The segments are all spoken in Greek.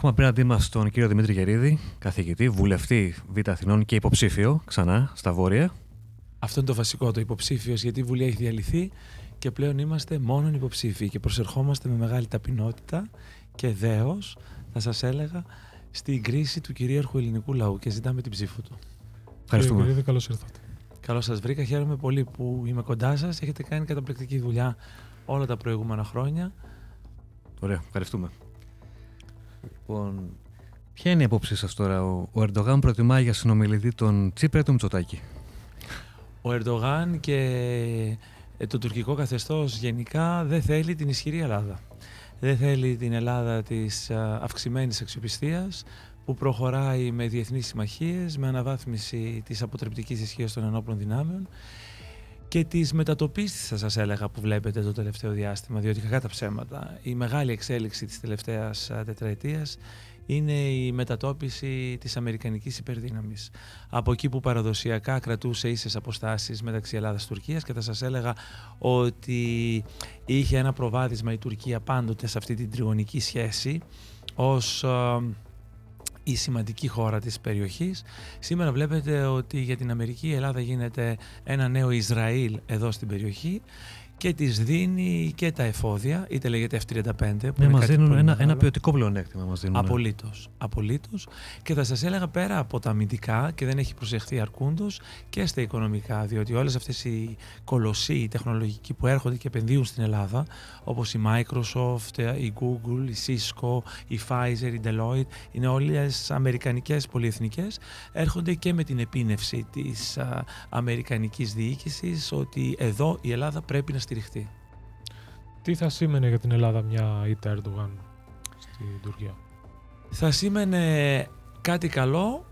Έχουμε απέναντί μας τον κύριο Δημήτρη Γερίδη, καθηγητή, βουλευτή Β' Αθηνών και υποψήφιο ξανά στα Βόρεια. Αυτό είναι το βασικό, το υποψήφιος, γιατί η Βουλή έχει διαλυθεί και πλέον είμαστε μόνον υποψήφοι και προσερχόμαστε με μεγάλη ταπεινότητα και δέος, θα σας έλεγα, στην κρίση του κυρίαρχου ελληνικού λαού και ζητάμε την ψήφο του. Ευχαριστούμε. Κύριε Γερίδη, καλώς ήρθατε. Καλώς σας βρήκα, χαίρομαι πολύ που είμαι κοντά σας. Έχετε κάνει καταπληκτική δουλειά όλα τα προηγούμενα χρόνια. Ωραία, ευχαριστούμε. Λοιπόν, ποια είναι η απόψη σας τώρα? Ο Ερντογάν προτιμάει για συνομιλητή τον Τσίπρα ή τον Μητσοτάκη? Ο Ερντογάν και το τουρκικό καθεστώς γενικά δεν θέλει την ισχυρή Ελλάδα. Δεν θέλει την Ελλάδα της αυξημένης αξιοπιστίας που προχωράει με διεθνείς συμμαχίες, με αναβάθμιση της αποτρεπτικής ισχύως των ενόπλων δυνάμεων και τις μετατοπίσεις, θα σας έλεγα, που βλέπετε το τελευταίο διάστημα, διότι κακά τα ψέματα, η μεγάλη εξέλιξη της τελευταίας τετραετίας είναι η μετατόπιση της αμερικανικής υπερδύναμης. Από εκεί που παραδοσιακά κρατούσε ίσες αποστάσεις μεταξύ Ελλάδας και Τουρκίας, και θα σας έλεγα ότι είχε ένα προβάδισμα η Τουρκία πάντοτε σε αυτή την τριγωνική σχέση ως η σημαντική χώρα της περιοχής. Σήμερα βλέπετε ότι για την Αμερική η Ελλάδα γίνεται ένα νέο Ισραήλ εδώ στην περιοχή και της δίνει και τα εφόδια, είτε λέγεται F-35. Ναι, μας δίνουν ένα ποιοτικό πλεονέκτημα. Απολύτως. Και θα σας έλεγα, πέρα από τα αμυντικά, και δεν έχει προσεχθεί αρκούντος, και στα οικονομικά, διότι όλες αυτές οι κολοσσοί τεχνολογικοί που έρχονται και επενδύουν στην Ελλάδα, όπως η Microsoft, η Google, η Cisco, η Pfizer, η Deloitte, είναι όλες αμερικανικές πολυεθνικές, έρχονται και με την επίνευση της αμερικανικής διοίκησης ότι εδώ η Ελλάδα πρέπει να στηριχτεί. Τι θα σήμαινε για την Ελλάδα μια ήττα Ερντογάν στην Τουρκία? Θα σήμαινε κάτι καλό,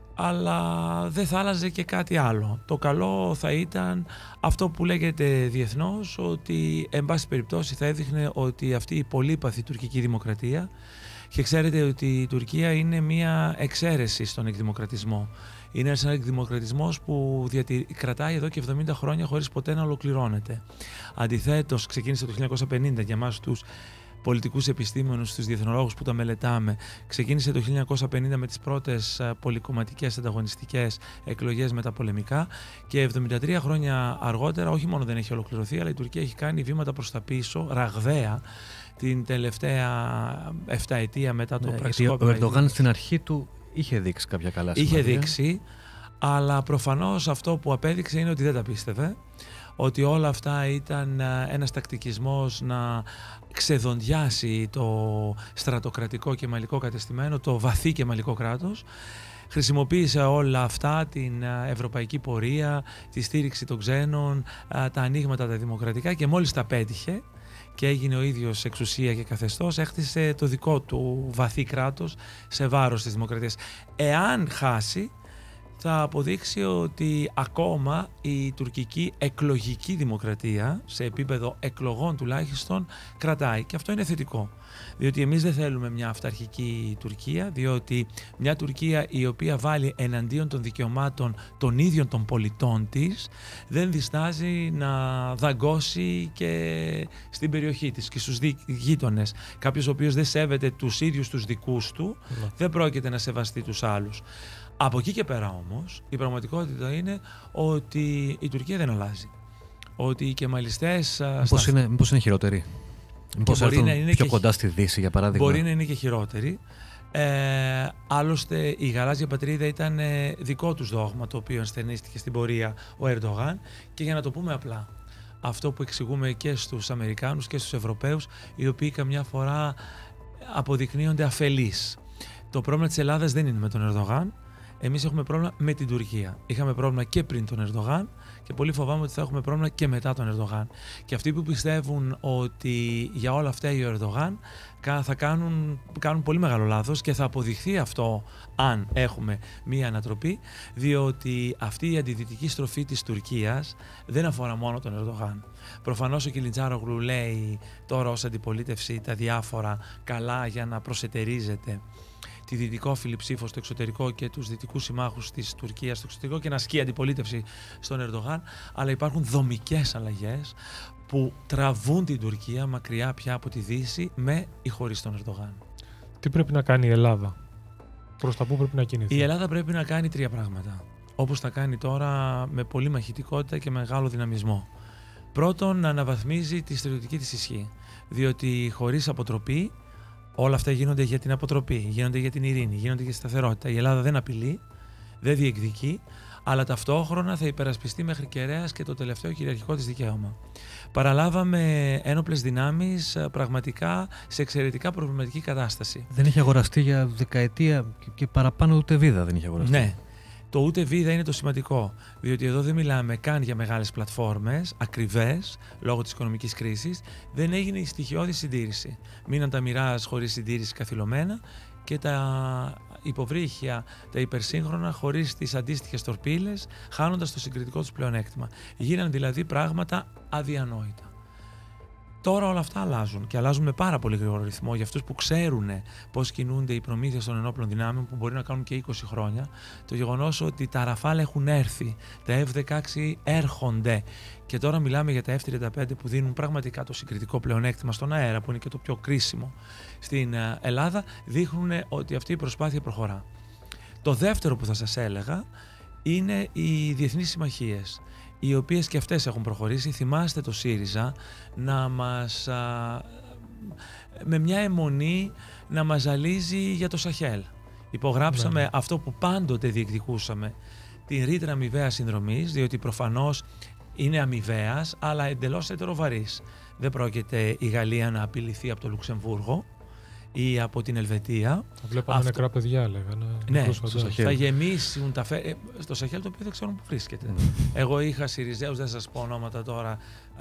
αλλά δεν θα άλλαζε και κάτι άλλο. Το καλό θα ήταν αυτό που λέγεται διεθνώς, ότι εν πάση περιπτώσει θα έδειχνε ότι αυτή η πολύπαθη τουρκική δημοκρατία, και ξέρετε ότι η Τουρκία είναι μια εξαίρεση στον εκδημοκρατισμό. Είναι ένας εκδημοκρατισμός που κρατάει εδώ και 70 χρόνια χωρίς ποτέ να ολοκληρώνεται. Αντιθέτως, ξεκίνησε το 1950 για εμάς τους πολιτικούς επιστήμονες, τους διεθνολόγους που τα μελετάμε. Ξεκίνησε το 1950 με τις πρώτες πολυκομματικές ανταγωνιστικές εκλογές μεταπολεμικά και 73 χρόνια αργότερα όχι μόνο δεν έχει ολοκληρωθεί, αλλά η Τουρκία έχει κάνει βήματα προς τα πίσω, ραγδαία, την τελευταία 7 ετία μετά το πραξικόπημα. Ο Ερντογάν στην αρχή του είχε δείξει κάποια καλά σημάδια. Είχε δείξει, αλλά προφανώς αυτό που απέδειξε είναι ότι δεν τα πίστευε, ότι όλα αυτά ήταν ένας τακτικισμός να ξεδοντιάσει το στρατοκρατικό και μαλλικό κατεστημένο, το βαθύ και μαλλικό κράτος. Χρησιμοποίησε όλα αυτά, την ευρωπαϊκή πορεία, τη στήριξη των ξένων, τα ανοίγματα τα δημοκρατικά, και μόλις τα πέτυχε και έγινε ο ίδιος εξουσία και καθεστώς, έχτισε το δικό του βαθύ κράτος σε βάρος της δημοκρατίας. Εάν χάσει, θα αποδείξει ότι ακόμα η τουρκική εκλογική δημοκρατία, σε επίπεδο εκλογών τουλάχιστον, κρατάει. Και αυτό είναι θετικό. Διότι εμείς δεν θέλουμε μια αυταρχική Τουρκία, διότι μια Τουρκία η οποία βάλει εναντίον των δικαιωμάτων των ίδιων των πολιτών της, δεν διστάζει να δαγκώσει και στην περιοχή της και στους γείτονες. Κάποιος ο οποίος δεν σέβεται τους ίδιους τους δικούς του, δεν πρόκειται να σεβαστεί τους άλλους. Από εκεί και πέρα όμως, η πραγματικότητα είναι ότι η Τουρκία δεν αλλάζει. Ότι οι κεμαλιστές... Μήπως είναι χειρότεροι? Μήπως έρθουν πιο κοντά στη Δύση, για παράδειγμα? Μπορεί να είναι και χειρότεροι. Άλλωστε η γαλάζια πατρίδα ήταν δικό τους δόγμα, το οποίο ενστερνίστηκε στην πορεία ο Ερντογάν, και για να το πούμε απλά, αυτό που εξηγούμε και στους Αμερικάνους και στους Ευρωπαίους, οι οποίοι καμιά φορά αποδεικνύονται αφελείς. Το πρόβλημα της Ελλάδας δεν είναι με τον Ερντογάν. Εμείς έχουμε πρόβλημα με την Τουρκία. Είχαμε πρόβλημα και πριν τον Ερντογάν και πολύ φοβάμαι ότι θα έχουμε πρόβλημα και μετά τον Ερντογάν. Και αυτοί που πιστεύουν ότι για όλα αυτά ο Ερντογάν θα κάνουν πολύ μεγάλο λάθος, και θα αποδειχθεί αυτό αν έχουμε μία ανατροπή, διότι αυτή η αντιδυτική στροφή της Τουρκίας δεν αφορά μόνο τον Ερντογάν. Προφανώς ο Κιλιτζάρογλου λέει τώρα ως αντιπολίτευση τα διάφορα καλά για να προσετερίζεται τη δυτικόφιλη ψήφο στο εξωτερικό και τους δυτικούς συμμάχους της Τουρκίας στο εξωτερικό και να ασκεί αντιπολίτευση στον Ερντογάν, αλλά υπάρχουν δομικές αλλαγές που τραβούν την Τουρκία μακριά πια από τη Δύση, με ή χωρίς τον Ερντογάν. Τι πρέπει να κάνει η Ελλάδα? Προς τα πού πρέπει να κινηθεί? Η Ελλάδα πρέπει να κάνει 3 πράγματα. Όπως τα κάνει τώρα, με πολύ μαχητικότητα και μεγάλο δυναμισμό. Πρώτον, να αναβαθμίζει τη στρατιωτική της ισχύ. Διότι χωρίς αποτροπή, όλα αυτά γίνονται για την αποτροπή, γίνονται για την ειρήνη, γίνονται για τη σταθερότητα. Η Ελλάδα δεν απειλεί, δεν διεκδικεί, αλλά ταυτόχρονα θα υπερασπιστεί μέχρι κεραίας και το τελευταίο κυριαρχικό της δικαίωμα. Παραλάβαμε ένοπλες δυνάμεις πραγματικά σε εξαιρετικά προβληματική κατάσταση. Δεν είχε αγοραστεί για δεκαετία και παραπάνω, ούτε βίδα δεν είχε αγοραστεί. Ναι. Το ούτε βίδα είναι το σημαντικό, διότι εδώ δεν μιλάμε καν για μεγάλες πλατφόρμες, ακριβές, λόγω της οικονομικής κρίσης. Δεν έγινε η στοιχειώδη συντήρηση. Μείναν τα μοιράζ χωρίς συντήρηση καθυλωμένα και τα υποβρύχια, τα υπερσύγχρονα, χωρίς τις αντίστοιχες τορπίλες, χάνοντας το συγκριτικό τους πλεονέκτημα. Γίναν δηλαδή πράγματα αδιανόητα. Τώρα όλα αυτά αλλάζουν και αλλάζουν με πάρα πολύ γρήγορο ρυθμό για αυτούς που ξέρουν πώς κινούνται οι προμήθειες των ενόπλων δυνάμεων, που μπορεί να κάνουν και 20 χρόνια. Το γεγονός ότι τα Ραφάλ έχουν έρθει, τα F-16 έρχονται και τώρα μιλάμε για τα F-35 που δίνουν πραγματικά το συγκριτικό πλεονέκτημα στον αέρα, που είναι και το πιο κρίσιμο στην Ελλάδα, δείχνουν ότι αυτή η προσπάθεια προχωρά. Το δεύτερο που θα σας έλεγα είναι οι διεθνείς συμμαχίες, οι οποίες και αυτές έχουν προχωρήσει. Θυμάστε το ΣΥΡΙΖΑ να μας, με μια αιμονή να μας ζαλίζει για το Σαχέλ. Υπογράψαμε αυτό που πάντοτε διεκδικούσαμε, την ρήτρα αμοιβαίας συνδρομής, διότι προφανώς είναι αμοιβαίας, αλλά εντελώς ετεροβαρής. Δεν πρόκειται η Γαλλία να απειληθεί από το Λουξεμβούργο ή από την Ελβετία. Βλέπαμε νεκρά παιδιά, λέγανε. Ναι, θα γεμίσουν τα στο Σαχέλ, το οποίο δεν ξέρουν που βρίσκεται. Εγώ είχα Συριζέους, δεν σας πω ονόματα τώρα,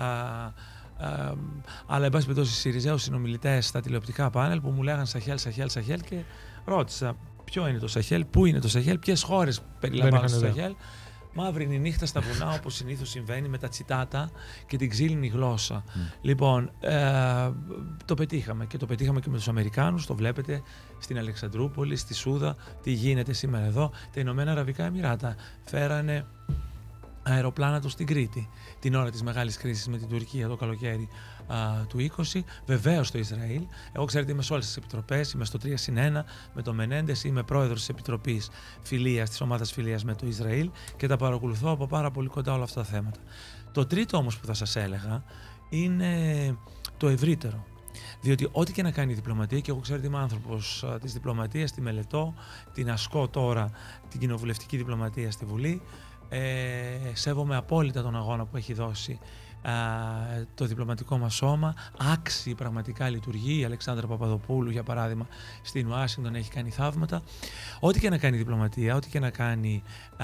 αλλά εν πάση περιπτώσει Συριζέους συνομιλητές στα τηλεοπτικά πάνελ που μου λέγανε Σαχέλ και ρώτησα ποιο είναι το Σαχέλ, πού είναι το Σαχέλ, ποιες χώρες περιλαμβάνουν το Σαχέλ. Μαύρη είναι η νύχτα στα βουνά, όπως συνήθως συμβαίνει, με τα τσιτάτα και την ξύλινη γλώσσα. Λοιπόν, το πετύχαμε και το πετύχαμε και με τους Αμερικάνους. Το βλέπετε στην Αλεξανδρούπολη, στη Σούδα, τι γίνεται σήμερα εδώ. Τα Ηνωμένα Αραβικά Εμιράτα φέρανε αεροπλάνα τους στην Κρήτη την ώρα της μεγάλης κρίσης με την Τουρκία το καλοκαίρι του 20. Βεβαίως το Ισραήλ. Εγώ ξέρετε είμαι σε όλες τις επιτροπές, είμαι στο 3+1 με το Μενέντες, είμαι πρόεδρος της Επιτροπής Φιλίας, της ομάδας Φιλίας με το Ισραήλ και τα παρακολουθώ από πάρα πολύ κοντά όλα αυτά τα θέματα. Το τρίτο όμως που θα σας έλεγα είναι το ευρύτερο. Διότι ό,τι και να κάνει η διπλωματία, και εγώ ξέρετε είμαι άνθρωπος της διπλωματίας, τη μελετώ, την ασκώ τώρα την κοινοβουλευτική διπλωματία στη Βουλή. Σέβομαι απόλυτα τον αγώνα που έχει δώσει το διπλωματικό μας σώμα. Άξιοι πραγματικά λειτουργεί. Η Αλεξάνδρα Παπαδοπούλου για παράδειγμα στην Ουάσιγκτον έχει κάνει θαύματα. Ό,τι και να κάνει η διπλωματία, ό,τι και να κάνει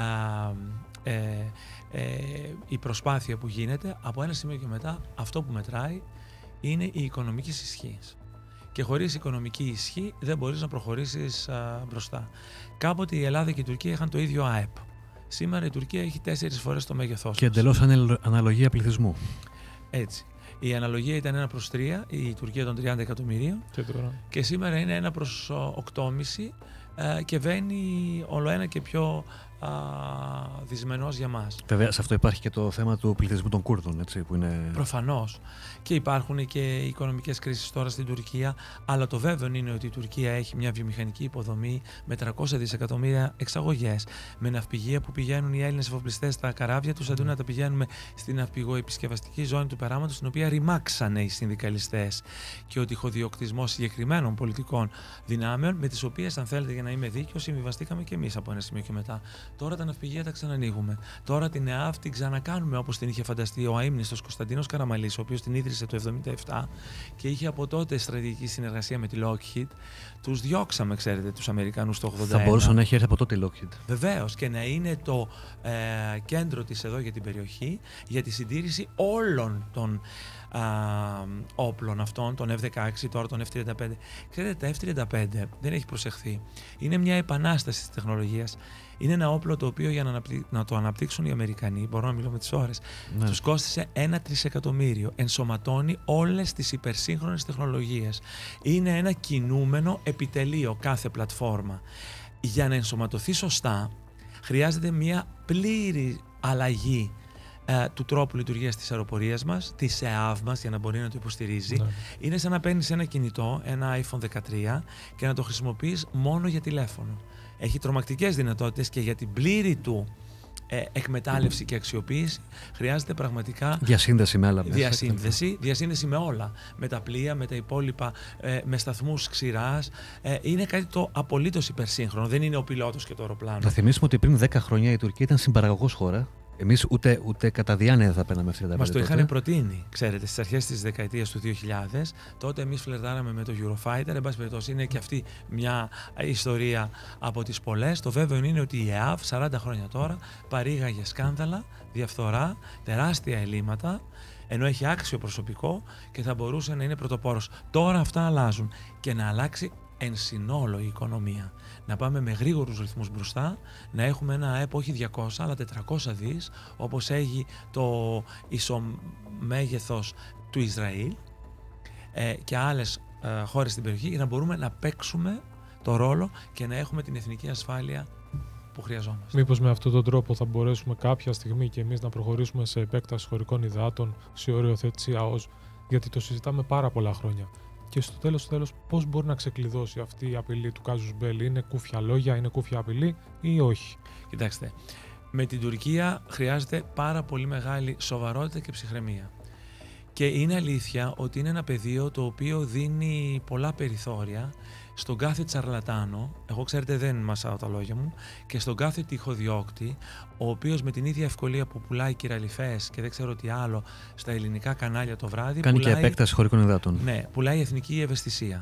η προσπάθεια που γίνεται, από ένα σημείο και μετά αυτό που μετράει είναι η οικονομική ισχύ. Και χωρίς οικονομική ισχύ δεν μπορείς να προχωρήσεις μπροστά. Κάποτε η Ελλάδα και η Τουρκία είχαν το ίδιο ΑΕΠ. Σήμερα η Τουρκία έχει 4 φορές το μέγεθός. Και εντελώς αναλογία πληθυσμού. Έτσι. Η αναλογία ήταν 1/3, η Τουρκία των 30 εκατομμυρίων. Και σήμερα είναι 1/8,5 και βαίνει όλο ένα και πιο δυσμενός για μας. Βέβαια, σε αυτό υπάρχει και το θέμα του πληθυσμού των Κούρδων, έτσι, που είναι... Προφανώς. Και υπάρχουν και οικονομικές κρίσεις τώρα στην Τουρκία, αλλά το βέβαιο είναι ότι η Τουρκία έχει μια βιομηχανική υποδομή με 300 δισεκατομμύρια εξαγωγές, με ναυπηγεία που πηγαίνουν οι Έλληνες εφοπλιστές στα καράβια τους, αντί να τα πηγαίνουμε στην ναυπηγοεπισκευαστική ζώνη του περάματος, στην οποία ρημάξανε οι συνδικαλιστές, και ο τυχοδιοκτισμός συγκεκριμένων πολιτικών δυνάμεων, με τις οποίες, αν θέλετε, για να είμαι δίκαιος, συμβιβαστήκαμε και εμείς από ένα σημείο και μετά. Τώρα τα ναυπηγεία τα ξανανοίγουμε. Τώρα την ΕΑΒ την ξανακάνουμε όπως την είχε φανταστεί ο αείμνηστος Κωνσταντίνος Καραμαλής, ο οποίος την ίδρυσε το 1977 και είχε από τότε στρατηγική συνεργασία με τη Lockheed. Τους διώξαμε, ξέρετε, τους Αμερικανούς το 1981. Θα μπορούσε να έχει έρθει από τότε η Lockheed. Βεβαίως, και να είναι το κέντρο της εδώ για την περιοχή, για τη συντήρηση όλων των όπλων αυτών, των F-16, τώρα των F-35. Ξέρετε, τα F-35 δεν έχει προσεχθεί. Είναι μια επανάσταση της τεχνολογίας. Είναι ένα όπλο το οποίο για να το αναπτύξουν οι Αμερικανοί, μπορώ να μιλώ με τις ώρες, τους κόστισε 1 τρισεκατομμύριο. Ενσωματώνει όλες τις υπερσύγχρονες τεχνολογίες. Είναι ένα κινούμενο επιτελείο κάθε πλατφόρμα. Για να ενσωματωθεί σωστά, χρειάζεται μια πλήρη αλλαγή του τρόπου λειτουργίας της αεροπορίας μας, της ΕΑΒ μας, για να μπορεί να το υποστηρίζει. Είναι σαν να παίρνεις ένα κινητό, ένα iPhone 13 και να το χρησιμοποιείς μόνο για τηλέφωνο. Έχει τρομακτικές δυνατότητες και για την πλήρη του εκμετάλλευση και αξιοποίηση χρειάζεται πραγματικά διασύνδεση με άλλα μέσα. Διασύνδεση με όλα. Με τα πλοία, με τα υπόλοιπα, με σταθμούς ξηράς. Είναι κάτι το απολύτως υπερσύγχρονο. Δεν είναι ο πιλότος και το αεροπλάνο. Θα θυμίσουμε ότι πριν 10 χρόνια η Τουρκία ήταν συμπαραγωγός χώρα. Εμείς ούτε κατά διάνοια θα παίρναμε F-35. Μας το είχαν προτείνει, ξέρετε, στις αρχές της δεκαετίας του 2000. Τότε εμείς φλερτάραμε με το Eurofighter. Εν πάση περιπτώσει, είναι και αυτή μια ιστορία από τις πολλές. Το βέβαιο είναι ότι η ΕΑΒ 40 χρόνια τώρα παρήγαγε σκάνδαλα, διαφθορά, τεράστια ελλείμματα, ενώ έχει άξιο προσωπικό και θα μπορούσε να είναι πρωτοπόρος. Τώρα αυτά αλλάζουν και να αλλάξει εν συνόλο η οικονομία. Να πάμε με γρήγορους ρυθμούς μπροστά, να έχουμε ένα ΑΕΠ όχι 200 αλλά 400 δις, όπως έχει το ισομέγεθος του Ισραήλ και άλλες χώρες στην περιοχή, για να μπορούμε να παίξουμε το ρόλο και να έχουμε την εθνική ασφάλεια που χρειαζόμαστε. Μήπως με αυτόν τον τρόπο θα μπορέσουμε κάποια στιγμή και εμείς να προχωρήσουμε σε επέκταση χωρικών υδάτων, σε οριοθέτηση ΑΟΣ, γιατί το συζητάμε πάρα πολλά χρόνια. Και στο τέλος, πώς μπορεί να ξεκλειδώσει αυτή η απειλή του casus belli? Είναι κούφια λόγια, είναι κούφια απειλή ή όχι? Κοιτάξτε, με την Τουρκία χρειάζεται πάρα πολύ μεγάλη σοβαρότητα και ψυχραιμία. Και είναι αλήθεια ότι είναι ένα πεδίο το οποίο δίνει πολλά περιθώρια στον κάθε τσαρλατάνο, εγώ ξέρετε δεν μασάω τα λόγια μου, και στον κάθε τυχοδιώκτη, ο οποίος με την ίδια ευκολία που πουλάει κυραλιφές και δεν ξέρω τι άλλο στα ελληνικά κανάλια το βράδυ, κάνει και επέκταση χωρικών υδάτων. Ναι, πουλάει εθνική ευαισθησία.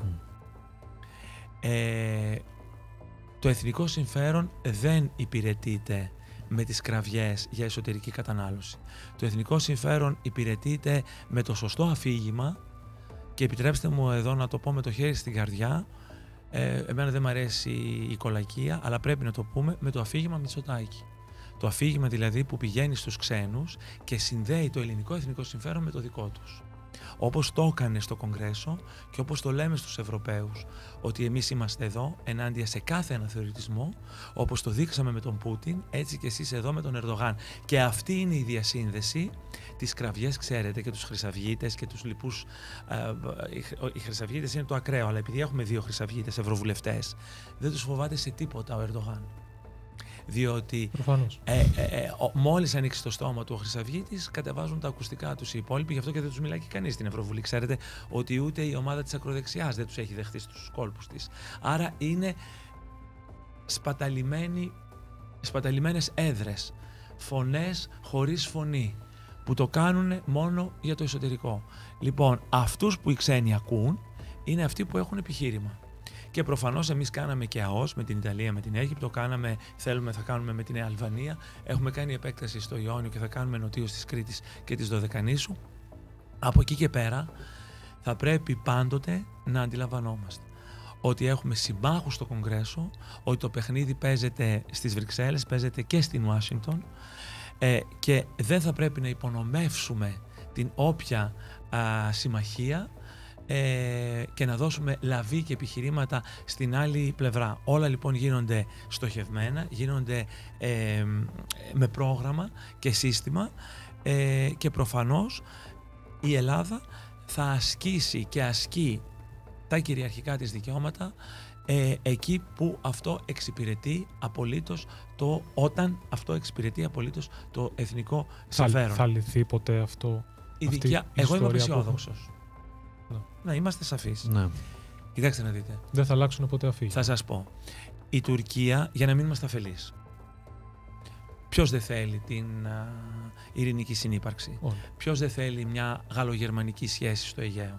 Το εθνικό συμφέρον δεν υπηρετείται με τις κραυγές για εσωτερική κατανάλωση. Το εθνικό συμφέρον υπηρετείται με το σωστό αφήγημα, και επιτρέψτε μου εδώ να το πω με το χέρι στην καρδιά, εμένα δεν μου αρέσει η κολακία, αλλά πρέπει να το πούμε, με το αφήγημα Μητσοτάκη. Το αφήγημα δηλαδή που πηγαίνει στους ξένους και συνδέει το ελληνικό εθνικό συμφέρον με το δικό τους. Όπως το έκανε στο Κογκρέσο και όπως το λέμε στους Ευρωπαίους, ότι εμείς είμαστε εδώ ενάντια σε κάθε αναθεωρητισμό, όπως το δείξαμε με τον Πούτιν, έτσι και εσείς εδώ με τον Ερντογάν. Και αυτή είναι η διασύνδεση. Τις κραυγές, ξέρετε, και τους χρυσαυγίτες και τους λοιπούς. Οι χρυσαυγίτες είναι το ακραίο, αλλά επειδή έχουμε 2 χρυσαυγίτες ευρωβουλευτές, δεν τους φοβάται σε τίποτα ο Ερντογάν. Διότι μόλις ανοίξει το στόμα του ο χρυσαυγίτης, κατεβάζουν τα ακουστικά τους οι υπόλοιποι, γι' αυτό και δεν τους μιλάει και κανείς στην Ευρωβουλή. Ξέρετε ότι ούτε η ομάδα της ακροδεξιάς δεν τους έχει δεχτεί στους κόλπους της. Άρα είναι σπαταλημένες έδρες, φωνές χωρίς φωνή, που το κάνουν μόνο για το εσωτερικό. Λοιπόν, αυτούς που οι ξένοι ακούν είναι αυτοί που έχουν επιχείρημα. Και προφανώς εμείς κάναμε και ΑΟΣ με την Ιταλία, με την Αίγυπτο, θα κάνουμε με την Αλβανία, έχουμε κάνει επέκταση στο Ιόνιο και θα κάνουμε νοτίως της Κρήτης και της Δωδεκανήσου. Από εκεί και πέρα θα πρέπει πάντοτε να αντιλαμβανόμαστε ότι έχουμε συμμάχους στο Κογκρέσο, ότι το παιχνίδι παίζεται στις Βρυξέλλες, παίζεται και στην Ουάσιγκτον, και δεν θα πρέπει να υπονομεύσουμε την όποια συμμαχία και να δώσουμε λαβή και επιχειρήματα στην άλλη πλευρά. Όλα λοιπόν γίνονται στοχευμένα, γίνονται με πρόγραμμα και σύστημα, και προφανώς η Ελλάδα θα ασκήσει και ασκεί τα κυριαρχικά της δικαιώματα εκεί που αυτό εξυπηρετεί απολύτως όταν αυτό εξυπηρετεί απολύτως το εθνικό συμφέρον. Θα λυθεί ποτέ αυτό? Εγώ είμαι απεσιόδοξος. Να είμαστε σαφείς. Ναι. Κοιτάξτε να δείτε. Δεν θα αλλάξουν ποτέ αφήγημα. Θα σας πω. Η Τουρκία, για να μην είμαστε αφελείς, ποιος δεν θέλει την ειρηνική συνύπαρξη? Ποιος δεν θέλει μια γαλλογερμανική σχέση στο Αιγαίο?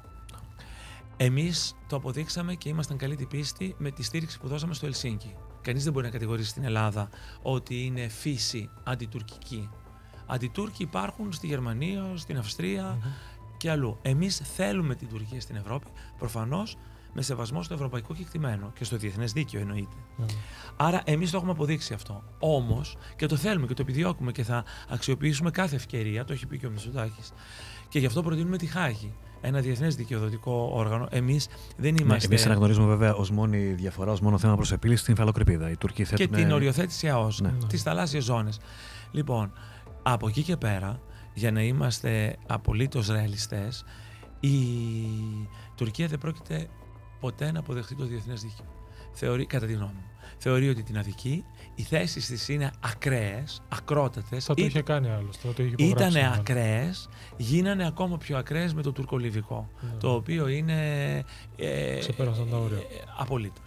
Εμείς το αποδείξαμε και ήμασταν καλή την πίστη με τη στήριξη που δώσαμε στο Ελσίνκι. Κανείς δεν μπορεί να κατηγορήσει την Ελλάδα ότι είναι φύση αντιτουρκική. Αντιτούρκοι υπάρχουν στη Γερμανία, στην Αυστρία και αλλού. Εμείς θέλουμε την Τουρκία στην Ευρώπη, προφανώς με σεβασμό στο ευρωπαϊκό κεκτημένο και στο διεθνές δίκαιο εννοείται. Άρα εμείς το έχουμε αποδείξει αυτό. Όμως, και το θέλουμε και το επιδιώκουμε και θα αξιοποιήσουμε κάθε ευκαιρία, το έχει πει και ο Μητσοτάκης, και γι' αυτό προτείνουμε τη Χάγη. Ένα διεθνές δικαιοδοτικό όργανο. Εμείς δεν είμαστε. Εμείς αναγνωρίζουμε βέβαια ως μόνη διαφορά, ως μόνο θέμα προς επίλυση την υφαλοκρηπίδα. Οι Τούρκοι θέτουν... Και την οριοθέτηση ΑΟΣ, τις θαλάσσιες ζώνες. Λοιπόν, από εκεί και πέρα για να είμαστε απολύτως ρεαλιστές, η Τουρκία δεν πρόκειται ποτέ να αποδεχτεί το διεθνές δίκαιο. Θεωρεί, κατά τη γνώμη μου, θεωρεί ότι την αδικεί, οι θέσεις της είναι ακραίες, ακρότατες. Θα το είχε κάνει άλλωστε. Ήτανε ακραίες, γίνανε ακόμα πιο ακραίες με το τουρκολιβικό, το οποίο είναι ξεπέρασαν τα όρια. Απολύτως.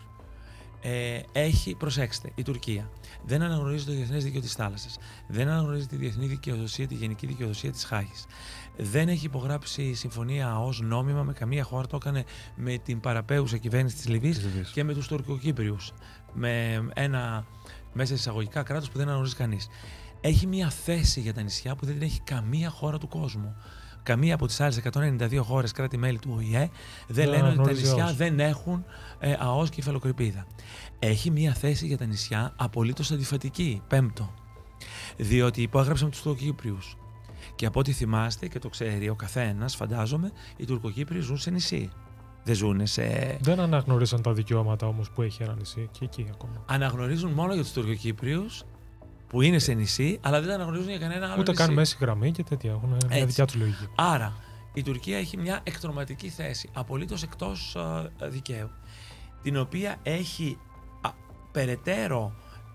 Προσέξτε, η Τουρκία δεν αναγνωρίζει το διεθνές δίκαιο της θάλασσας, δεν αναγνωρίζει τη διεθνή δικαιοδοσία, τη γενική δικαιοδοσία της Χάγης. Δεν έχει υπογράψει συμφωνία ΑΟΣ νόμιμα με καμία χώρα, το έκανε με την παραπέουσα κυβέρνηση της Λιβύης και με τους Τουρκοκύπριους. Με ένα μέσα εισαγωγικά κράτος που δεν αναγνωρίζει κανείς. Έχει μια θέση για τα νησιά που δεν την έχει καμία χώρα του κόσμου. Καμία από τις άλλες 192 χώρες κράτη-μέλη του ΟΗΕ δεν λένε ότι τα νησιά δεν έχουν ΑΟΣ και υφαλοκρηπίδα. Έχει μια θέση για τα νησιά απολύτως αντιφατική. Πέμπτο. Διότι υπόγραψαν τους Τουρκοκύπριους. Και από ό,τι θυμάστε και το ξέρει ο καθένας, φαντάζομαι, οι Τουρκοκύπριοι ζουν σε νησί. Δεν ζουν σε. Δεν αναγνωρίζαν τα δικαιώματα όμως που έχει ένα νησί και εκεί ακόμα. Αναγνωρίζουν μόνο για τους Τουρκοκύπριους που είναι σε νησί, αλλά δεν αναγνωρίζουν για κανένα άλλο ούτε νησί. καν μέση γραμμή και τέτοια. Έχουν μια δικιά τους λογική. Άρα, η Τουρκία έχει μια εκτροματική θέση, απολύτως εκτός δικαίου, την οποία έχει περαιτέρω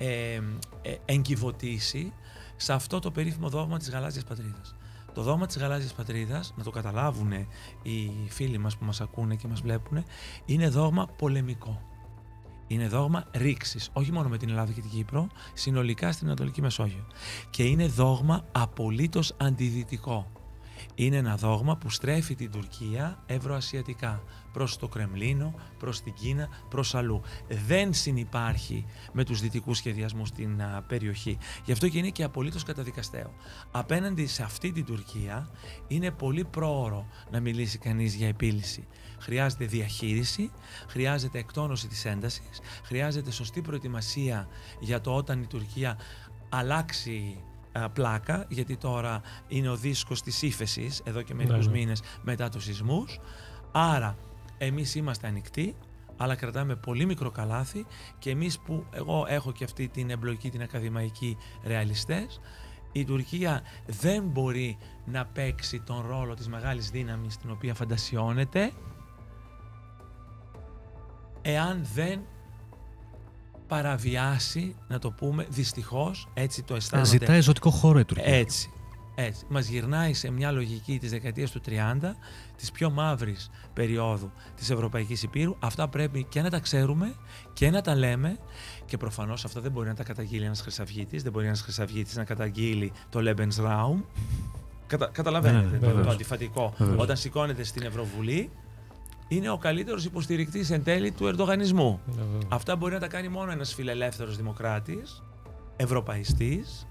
εγκυβωτήσει σε αυτό το περίφημο δόγμα της γαλάζιας πατρίδας. Το δόγμα της γαλάζιας πατρίδας, να το καταλάβουν οι φίλοι μας που μας ακούνε και μας βλέπουν, είναι δόγμα πολεμικό. Είναι δόγμα ρήξης, όχι μόνο με την Ελλάδα και την Κύπρο, συνολικά στην Ανατολική Μεσόγειο. Και είναι δόγμα απολύτως αντιδυτικό. Είναι ένα δόγμα που στρέφει την Τουρκία ευρωασιατικά, προς το Κρεμλίνο, προς την Κίνα, προς αλλού. Δεν συνυπάρχει με τους δυτικούς σχεδιασμούς στην περιοχή. Γι' αυτό και είναι και απολύτως καταδικαστέο. Απέναντι σε αυτή την Τουρκία είναι πολύ πρόωρο να μιλήσει κανείς για επίλυση. Χρειάζεται διαχείριση, χρειάζεται εκτόνωση της έντασης, χρειάζεται σωστή προετοιμασία για το όταν η Τουρκία αλλάξει πλάκα, γιατί τώρα είναι ο δίσκος της ύφεσης εδώ και μερικούς μήνες μετά τους σεισμούς. Άρα εμείς είμαστε ανοιχτοί, αλλά κρατάμε πολύ μικρό καλάθι, και εμείς που εγώ έχω και αυτή την εμπλοκή την ακαδημαϊκή ρεαλιστές, η Τουρκία δεν μπορεί να παίξει τον ρόλο της μεγάλης δύναμης την οποία φαντασιώνεται, εάν δεν παραβιάσει, να το πούμε δυστυχώς, έτσι το αισθάνονται. Ζητάει ζωτικό χώρο η Τουρκία. Έτσι. Μας γυρνάει σε μια λογική της δεκαετίας του 30, της πιο μαύρης περίοδου της Ευρωπαϊκής Υπήρου. Αυτά πρέπει και να τα ξέρουμε και να τα λέμε, και προφανώς αυτό δεν μπορεί να τα καταγγείλει ένας χρυσαυγίτης, δεν μπορεί ένας χρυσαυγίτης να καταγγείλει το Lebensraum. Καταλαβαίνετε το αντιφατικό. Όταν σηκώνεται στην Ευρωβουλή, είναι ο καλύτερος υποστηρικτής εν τέλει του ερντογανισμού. Αυτά μπορεί να τα κάνει μόνο ένας φιλελεύθερος δημοκράτης, ευρωπαϊστής,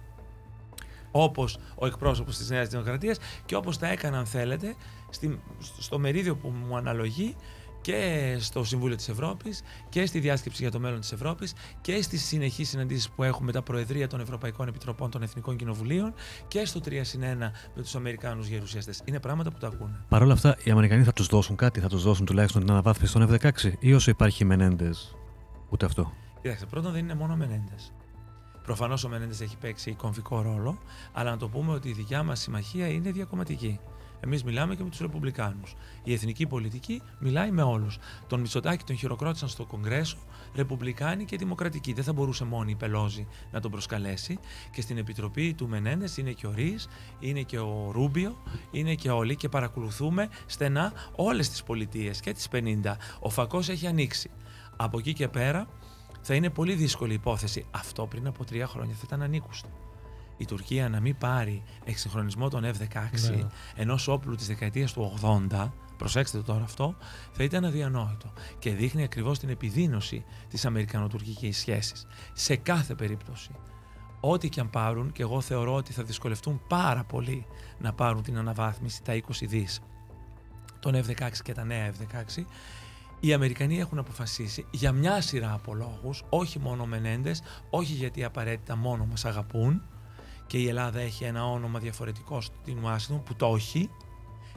όπως ο εκπρόσωπος της Νέας Δημοκρατίας, και όπως τα έκανα, αν θέλετε, στο μερίδιο που μου αναλογεί, και στο Συμβούλιο της Ευρώπης και στη διάσκεψη για το μέλλον της Ευρώπης και στις συνεχείς συναντήσεις που έχουμε με τα Προεδρία των Ευρωπαϊκών Επιτροπών των Εθνικών Κοινοβουλίων και στο 3+1 με τους Αμερικάνους γερουσιαστές. Είναι πράγματα που τα ακούνε. Παρ' όλα αυτά, οι Αμερικανοί θα τους δώσουν κάτι, θα τους δώσουν τουλάχιστον την αναβάθμιση των F-16, ή όσο υπάρχει Μενέντες, ούτε αυτό? Κοιτάξτε, πρώτον δεν είναι μόνο Μενέντες. Προφανώς ο Μενέντες έχει παίξει κομβικό ρόλο, αλλά να το πούμε ότι η δικιά μας συμμαχία είναι διακομματική. Εμείς μιλάμε και με τους Ρεπουμπλικάνους. Η εθνική πολιτική μιλάει με όλους. Τον Μητσοτάκη τον χειροκρότησαν στο Κογκρέσο Ρεπουμπλικάνοι και Δημοκρατικοί. Δεν θα μπορούσε μόνη η Πελόζη να τον προσκαλέσει. Και στην επιτροπή του Μενέντες είναι και ο Ρίς, είναι και ο Ρούμπιο, είναι και όλοι, και παρακολουθούμε στενά όλες τις πολιτείες και τις 50. Ο φακός έχει ανοίξει. Από εκεί και πέρα θα είναι πολύ δύσκολη υπόθεση. Αυτό πριν από 3 χρόνια θα ήταν ανήκουστο. Η Τουρκία να μην πάρει εξυγχρονισμό των F-16, ενός όπλου της δεκαετίας του 80, προσέξτε το τώρα αυτό, θα ήταν αδιανόητο. Και δείχνει ακριβώς την επιδείνωση της αμερικανοτουρκικής σχέσης. Σε κάθε περίπτωση, ό,τι και αν πάρουν, και εγώ θεωρώ ότι θα δυσκολευτούν πάρα πολύ να πάρουν την αναβάθμιση, τα 20 δις των F-16 και τα νέα F-16, οι Αμερικανοί έχουν αποφασίσει για μια σειρά από λόγους, όχι μόνο Μενέντες, όχι γιατί απαραίτητα μόνο μας αγαπούν, και η Ελλάδα έχει ένα όνομα διαφορετικό στην Ουάσιγκτον που το έχει,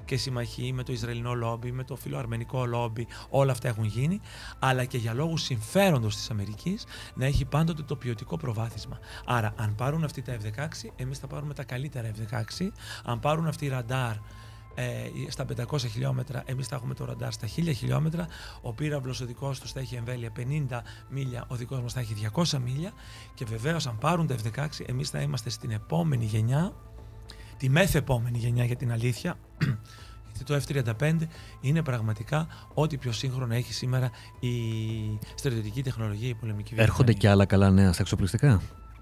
και συμμαχοί με το Ισραηλινό λόμπι, με το φιλοαρμενικό λόμπι, όλα αυτά έχουν γίνει, αλλά και για λόγους συμφέροντος της Αμερικής να έχει πάντοτε το ποιοτικό προβάδισμα. Άρα, αν πάρουν αυτοί τα F-16, εμείς θα πάρουμε τα καλύτερα F-16. Αν πάρουν αυτοί ραντάρ στα 500 χιλιόμετρα, εμείς θα έχουμε το ραντάρ στα 1000 χιλιόμετρα, ο πύραυλος ο δικός τους θα έχει εμβέλεια 50 μίλια, ο δικός μας θα έχει 200 μίλια και βεβαίως αν πάρουν τα F-16 εμείς θα είμαστε στην επόμενη γενιά, τη μεθεπόμενη γενιά για την αλήθεια, γιατί το F-35 είναι πραγματικά ό,τι πιο σύγχρονο έχει σήμερα η στρατιωτική τεχνολογία, η πολεμική βιομηχανία. Έρχονται και άλλα καλά νέα στα εξοπλιστικά.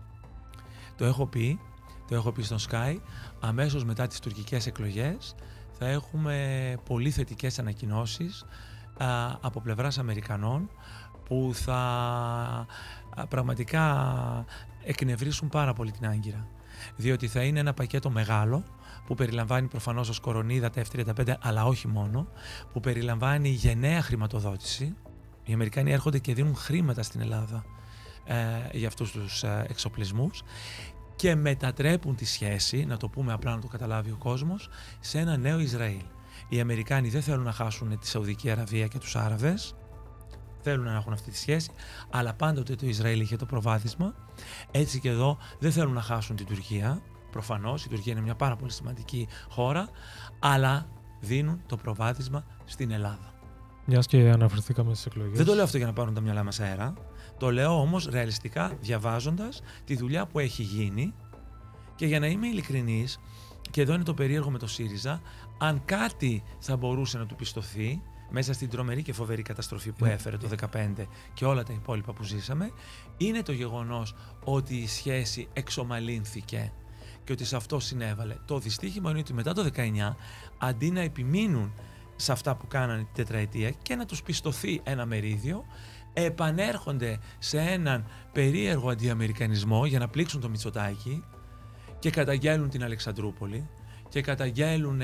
Το έχω πει στον Sky, αμέσως μετά τις τουρκικές εκλογές θα έχουμε πολύ θετικές ανακοινώσεις από πλευράς Αμερικανών που θα πραγματικά εκνευρίσουν πάρα πολύ την Άγκυρα. Διότι θα είναι ένα πακέτο μεγάλο που περιλαμβάνει προφανώς ως κορονίδα τα F-35, αλλά όχι μόνο, που περιλαμβάνει γενναία χρηματοδότηση. Οι Αμερικάνοι έρχονται και δίνουν χρήματα στην Ελλάδα για αυτούς τους εξοπλισμούς και μετατρέπουν τη σχέση, να το πούμε απλά να το καταλάβει ο κόσμος, σε ένα νέο Ισραήλ. Οι Αμερικάνοι δεν θέλουν να χάσουν τη Σαουδική Αραβία και τους Άραβες, θέλουν να έχουν αυτή τη σχέση, αλλά πάντοτε το Ισραήλ είχε το προβάδισμα. Έτσι και εδώ δεν θέλουν να χάσουν την Τουρκία. Προφανώς η Τουρκία είναι μια πάρα πολύ σημαντική χώρα, αλλά δίνουν το προβάδισμα στην Ελλάδα. Μιας και αναφερθήκαμε στις εκλογές. Δεν το λέω αυτό για να πάρουν τα μυαλά μας αέρα. Το λέω όμως ρεαλιστικά, διαβάζοντας τη δουλειά που έχει γίνει, και για να είμαι ειλικρινής, και εδώ είναι το περίεργο με το ΣΥΡΙΖΑ, αν κάτι θα μπορούσε να του πιστωθεί μέσα στην τρομερή και φοβερή καταστροφή που έφερε το 2015 και όλα τα υπόλοιπα που ζήσαμε, είναι το γεγονός ότι η σχέση εξομαλύνθηκε και ότι σε αυτό συνέβαλε. Το δυστύχημα είναι ότι μετά το 19, αντί να επιμείνουν σε αυτά που κάνανε την τετραετία και να τους πιστωθεί ένα μερίδιο, επανέρχονται σε έναν περίεργο αντιαμερικανισμό για να πλήξουν το Μητσοτάκη και καταγγέλουν την Αλεξανδρούπολη και καταγγέλουν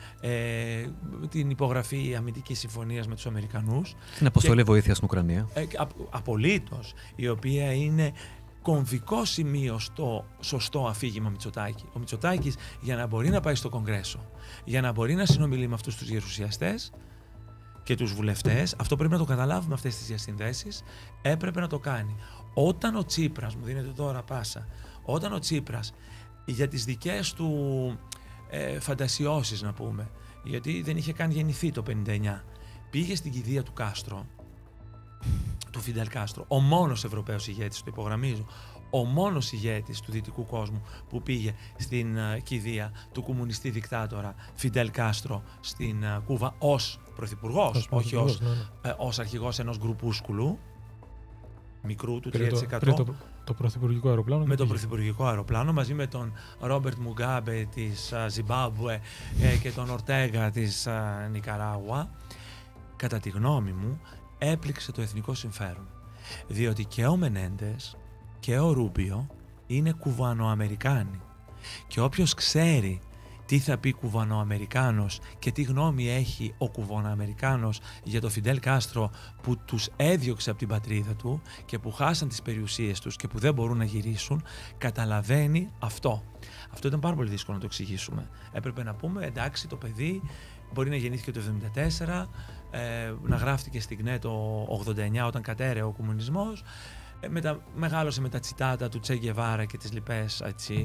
την υπογραφή αμυντικής συμφωνίας με τους Αμερικανούς. Την αποστολή βοήθειας στην Ουκρανία. Απολύτως, η οποία είναι κομβικό σημείο στο σωστό αφήγημα Μητσοτάκη. Ο Μητσοτάκης, για να μπορεί να πάει στο Κογκρέσο, για να μπορεί να συνομιλεί με αυτούς τους γερουσιαστές και τους βουλευτές, αυτό πρέπει να το καταλάβουμε, αυτές τις διασυνδέσεις, έπρεπε να το κάνει. Όταν ο Τσίπρας, μου δίνετε τώρα πάσα, όταν ο Τσίπρας για τις δικές του φαντασιώσεις, να πούμε, γιατί δεν είχε καν γεννηθεί το 59, πήγε στην κηδεία του Κάστρο, του Φιντελ Κάστρο, ο μόνος Ευρωπαίος ηγέτης, το υπογραμμίζω, ο μόνος ηγέτης του δυτικού κόσμου που πήγε στην κηδεία του κομμουνιστή δικτάτορα Φιντελ Κάστρο στην Κούβα ως πρωθυπουργός, όχι ως αρχηγός ενός γκρουπούσκουλου μικρού του 3%. Το πρωθυπουργικό αεροπλάνο. Με το πρωθυπουργικό αεροπλάνο, μαζί με τον Ρόμπερτ Μουγκάμπε της Ζιμπάμπουε και τον Ορτέγα της Νικαράγουα, κατά τη γνώμη μου, έπληξε το εθνικό συμφέρον. Διότι και ο Μενέντες και ο Ρούμπιο είναι Κουβανοαμερικάνοι. Και όποιος ξέρει τι θα πει Κουβανοαμερικάνος και τι γνώμη έχει ο Κουβανοαμερικάνος για το Φιντέλ Κάστρο που τους έδιωξε από την πατρίδα του και που χάσαν τις περιουσίες τους και που δεν μπορούν να γυρίσουν, καταλαβαίνει αυτό. Αυτό ήταν πάρα πολύ δύσκολο να το εξηγήσουμε. Έπρεπε να πούμε, εντάξει, το παιδί μπορεί να γεννήθηκε το 1974, να γράφτηκε στην ΚΝΕ το 89 όταν κατέρεε ο κομμουνισμός, μεγάλωσε με τα τσιτάτα του Τσε Γκεβάρα και τις λοιπές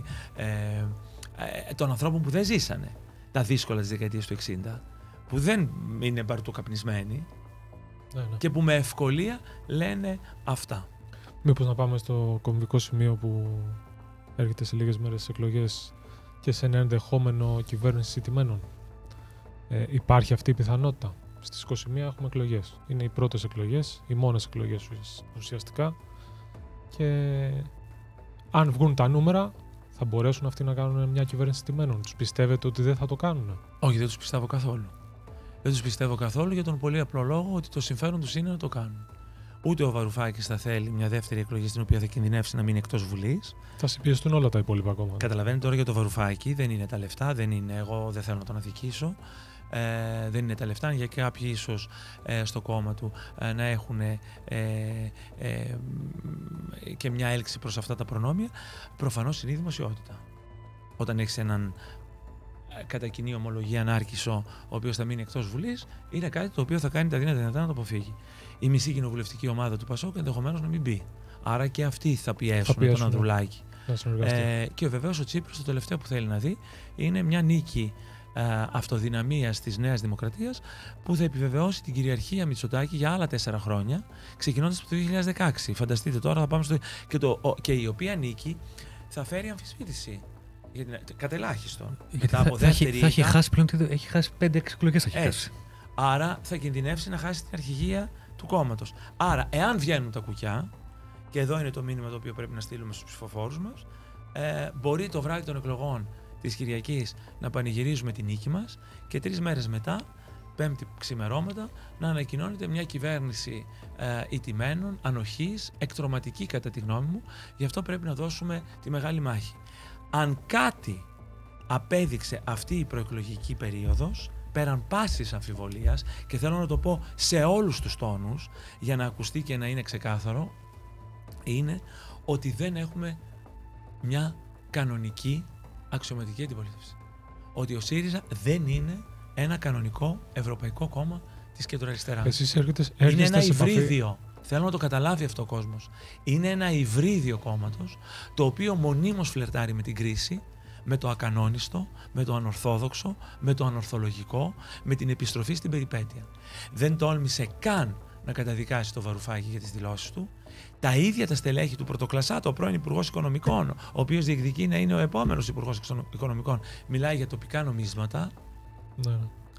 των ανθρώπων που δεν ζήσανε τα δύσκολα της δεκαετίας του 60, που δεν είναι μπαρτοκαπνισμένοι και που με ευκολία λένε αυτά. Μήπως να πάμε στο κομβικό σημείο που έρχεται σε λίγες μέρες στις εκλογές και σε ένα ενδεχόμενο κυβέρνηση ζητημένων. Υπάρχει αυτή η πιθανότητα? Στις 21 έχουμε εκλογές. Είναι οι πρώτες εκλογές, οι μόνες εκλογές ουσιαστικά, και αν βγουν τα νούμερα θα μπορέσουν αυτοί να κάνουν μια κυβέρνηση ζητημένων. Τους πιστεύετε ότι δεν θα το κάνουν? Όχι, δεν τους πιστεύω καθόλου. Δεν τους πιστεύω καθόλου για τον πολύ απλό λόγο ότι το συμφέρον τους είναι να το κάνουν. Ούτε ο Βαρουφάκης θα θέλει μια δεύτερη εκλογή στην οποία θα κινδυνεύσει να μείνει εκτός Βουλής. Θα συμπιεστούν όλα τα υπόλοιπα κόμματα. Καταλαβαίνετε τώρα για το Βαρουφάκη, δεν είναι τα λεφτά, δεν είναι, εγώ δεν θέλω να τον αδικήσω. Δεν είναι τα λεφτά, για κάποιοι ίσως στο κόμμα του να έχουν και μια έλξη προς αυτά τα προνόμια. Προφανώς είναι η δημοσιότητα. Όταν έχεις έναν κατά κοινή ομολογία Νάρκισσο, ο οποίος θα μείνει εκτός Βουλής, είναι κάτι το οποίο θα κάνει τα δυνατά να το αποφύγει. Η μισή κοινοβουλευτική ομάδα του ΠΑΣΟΚ ενδεχομένως να μην μπει. Άρα και αυτοί θα πιέσουν τον Ανδρουλάκη. Και βεβαίως ο Τσίπρας το τελευταίο που θέλει να δει είναι μια νίκη αυτοδυναμίας της Νέας Δημοκρατίας που θα επιβεβαιώσει την κυριαρχία Μητσοτάκη για άλλα 4 χρόνια, ξεκινώντας από το 2016. Φανταστείτε τώρα, θα πάμε και η οποία νίκη θα φέρει αμφισβήτηση. Κατελάχιστον. Γιατί θα έχει χάσει πλέον, έχει χάσει 5-6 εκλογές. Άρα θα κινδυνεύσει να χάσει την αρχηγία του κόμματος. Άρα, εάν βγαίνουν τα κουκιά, και εδώ είναι το μήνυμα το οποίο πρέπει να στείλουμε στους ψηφοφόρους μας, μπορεί το βράδυ των εκλογών της Κυριακής να πανηγυρίζουμε την νίκη μας και 3 μέρες μετά, Πέμπτη ξημερώματα, να ανακοινώνεται μια κυβέρνηση ηττημένων, ανοχής, εκτρωματική κατά τη γνώμη μου. Γι' αυτό πρέπει να δώσουμε τη μεγάλη μάχη. Αν κάτι απέδειξε αυτή η προεκλογική περίοδος, πέραν πάσης αμφιβολίας, και θέλω να το πω σε όλους τους τόνους για να ακουστεί και να είναι ξεκάθαρο, είναι ότι δεν έχουμε μια κανονική αξιωματική αντιπολίτευση. Ότι ο ΣΥΡΙΖΑ δεν είναι ένα κανονικό ευρωπαϊκό κόμμα της κεντροαριστεράς. Εσείς είναι ένα υβρίδιο. Θέλω να το καταλάβει αυτό ο κόσμος. Είναι ένα υβρίδιο κόμματος, το οποίο μονίμως φλερτάρει με την κρίση, με το ακανόνιστο, με το ανορθόδοξο, με το ανορθολογικό, με την επιστροφή στην περιπέτεια. Δεν τόλμησε καν να καταδικάσει το Βαρουφάκη για τις δηλώσεις του. Τα ίδια τα στελέχη του Πρωτοκλασσάτο, ο πρώην Υπουργός Οικονομικών, ο οποίος διεκδικεί να είναι ο επόμενος Υπουργός Οικονομικών, μιλάει για τοπικά νομίσματα. Ναι.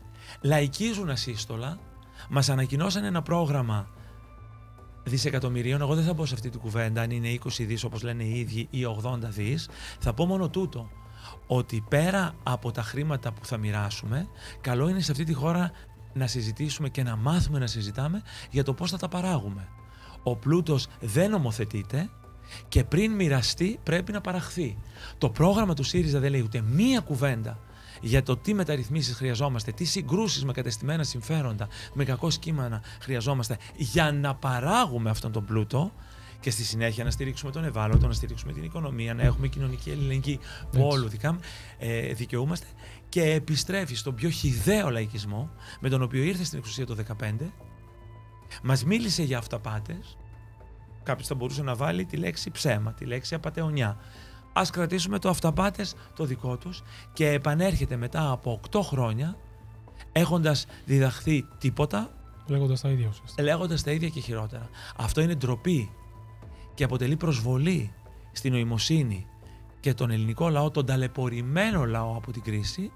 Λαϊκίζουν ασύστολα. Μας ανακοινώσαν ένα πρόγραμμα δισεκατομμυρίων. Εγώ δεν θα μπω σε αυτή την κουβέντα, αν είναι 20 δις όπως λένε οι ίδιοι ή 80 δις. Θα πω μόνο τούτο, ότι πέρα από τα χρήματα που θα μοιράσουμε, καλό είναι σε αυτή τη χώρα να συζητήσουμε και να μάθουμε να συζητάμε για το πώς θα τα παράγουμε. Ο πλούτος δεν νομοθετείται και πριν μοιραστεί πρέπει να παραχθεί. Το πρόγραμμα του ΣΥΡΙΖΑ δεν λέει ούτε μία κουβέντα για το τι μεταρρυθμίσεις χρειαζόμαστε, τι συγκρούσεις με κατεστημένα συμφέροντα, με κακό σκήμανα χρειαζόμαστε για να παράγουμε αυτόν τον πλούτο και στη συνέχεια να στηρίξουμε τον ευάλωτο, να στηρίξουμε την οικονομία, να έχουμε κοινωνική αλληλεγγύη που όλου δικαιούμαστε, και επιστρέφει στον πιο χυδαίο λαϊκισμό με τον οποίο ήρθε στην εξουσία το 2015. Μας μίλησε για αυταπάτες. Κάποιος θα μπορούσε να βάλει τη λέξη ψέμα, τη λέξη απατεωνιά. Ας κρατήσουμε το αυταπάτες το δικό τους, και επανέρχεται μετά από 8 χρόνια έχοντας διδαχθεί τίποτα, λέγοντας τα ίδια και χειρότερα. Αυτό είναι ντροπή και αποτελεί προσβολή στην νοημοσύνη και τον ελληνικό λαό, τον ταλαιπωρημένο λαό από την κρίση,